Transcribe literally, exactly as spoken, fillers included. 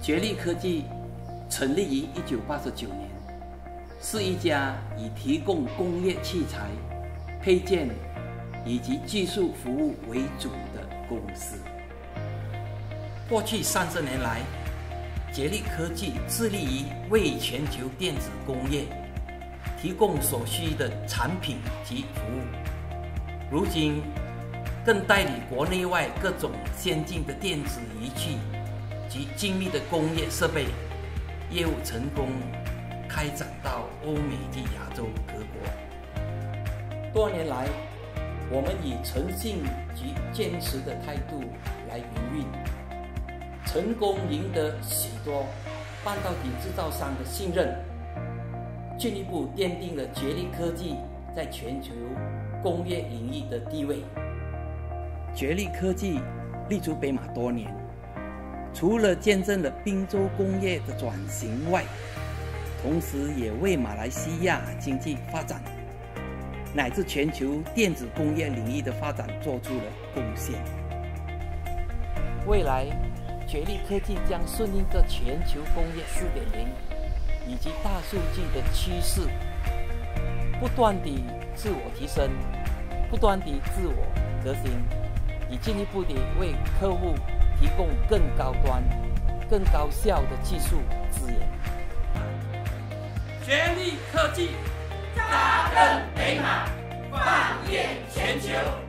觉力科技成立于一九八九年，是一家以提供工业器材、配件以及技术服务为主的公司。过去三十年来，觉力科技致力于为全球电子工业提供所需的产品及服务。如今，更代理国内外各种先进的电子仪器及精密的工业设备，业务成功开展到欧美及亚洲各国。多年来，我们以诚信及坚持的态度来营运，成功赢得许多半导体制造商的信任，进一步奠定了觉力科技在全球工业领域的地位。觉力科技立足北马多年，除了见证了滨州工业的转型外，同时也为马来西亚经济发展乃至全球电子工业领域的发展做出了贡献。未来，觉力科技将顺应着全球工业 四点零 以及大数据的趋势，不断地自我提升，不断地自我革新，以进一步地为客户提供更高端、更高效的技术资源。 觉力科技扎根北马，放眼全球。